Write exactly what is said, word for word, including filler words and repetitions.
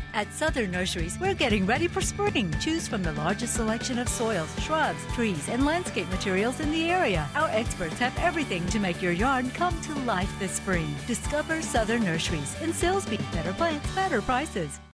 At Southern Nurseries, we're getting ready for spring. Choose from the largest selection of soils, shrubs, trees, and landscape materials in the area. Our experts have everything to make your yard come to life this spring. Discover Southern Nurseries in Silsbee. Better plants, better prices.